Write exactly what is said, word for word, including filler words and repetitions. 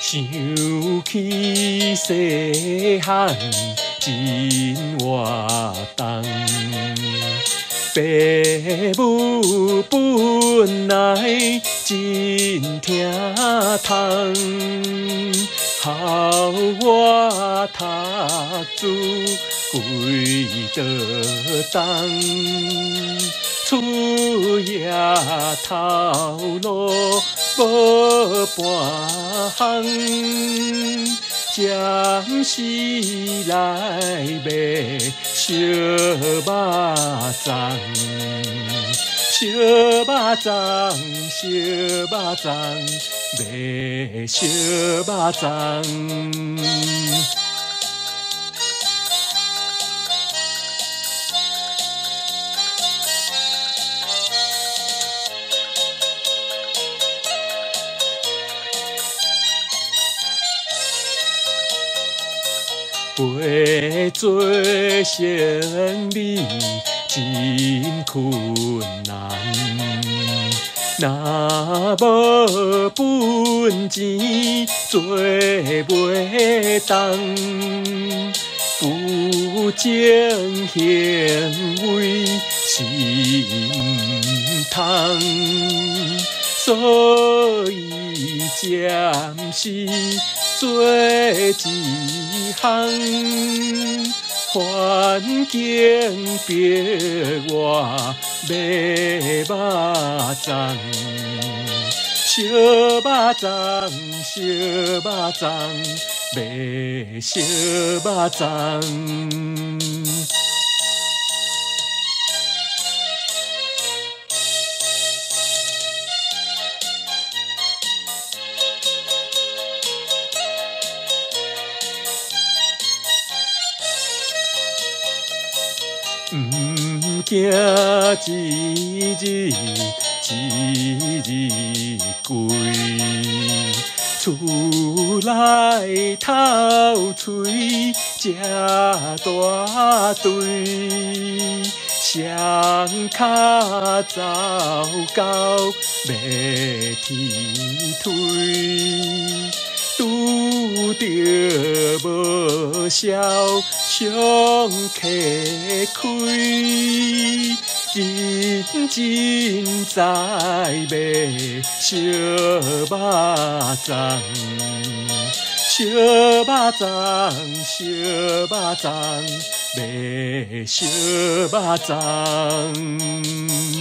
想起细汉真活动，父母本来真疼痛，孝我读书规道东，出夜头路无半项，暂时来买烧肉粽，烧肉粽，烧肉粽，买烧肉粽。陪做生理真困难，若无本钱做袂动，不正行为是毋通，所以暂时做一项，环境逼我买肉粽，烧肉粽，烧肉粽，买烧肉粽。毋惊一日一日贵，厝内透喙食大堆，双脚走到袂踢腿。拄着无消伤客开，认真在买烧肉粽，烧肉粽，烧肉粽，买烧肉粽。